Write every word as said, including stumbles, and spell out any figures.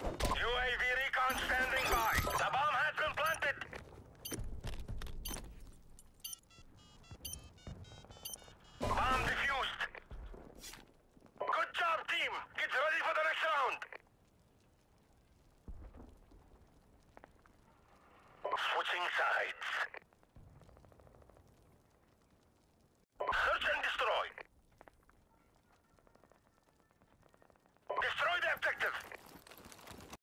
U A V recon standing by. The bomb has been planted. Bomb defused. Good job, team. Get ready for the next round. Switching sides.